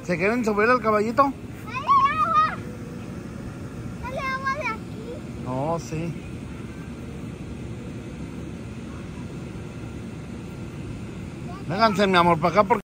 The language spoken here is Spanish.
¿Se quieren subir al caballito? ¡Sale agua! ¡Sale agua de aquí! Oh, sí. Vénganse, mi amor, para acá porque